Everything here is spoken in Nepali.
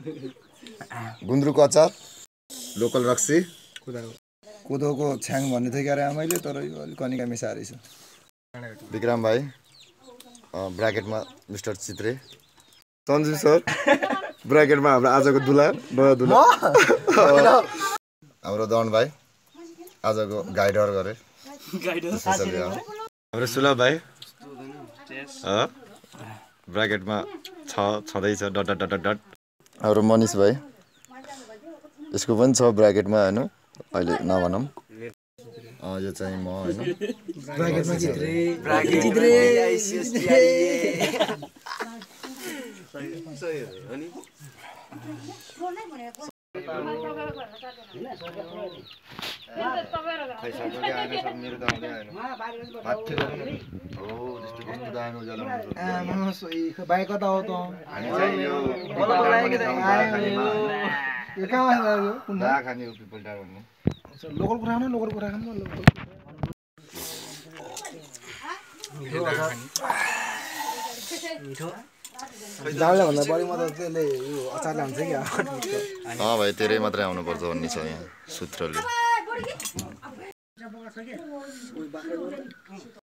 गुन्द्रुकको अचार लोकल रक्सी कोदोको छ्याङ भन्ने थियो क्यारे आमाइले तर यो अलिक कनिका मिसाएर छ विक्रम भाइ ब्राकेटमा मिस्टर चित्रे सञ्जु सर ब्राकेटमा हाम्रो आजको दुला नयाँ दुला हाम्रो दन भाइ आजको गाइडर गरे हाम्रो सुलभ भाइ ब्राकेटमा छँदैछ डट डट डट डट हाम्रो मनिष भाइ यसको पनि छ ब्राकेटमा होइन अहिले नभनौँ यो चाहिँ म होइन ब्राकेटमा चित्रे भाइ कता हो त लोकल कुरा खानु लोकल कुरा खानु जाडले भन्दा बढी म त त्यसले यो अचार लान्छ कि भाइ तेरै मात्रै आउनुपर्छ भन्ने छ यहाँ सूत्रले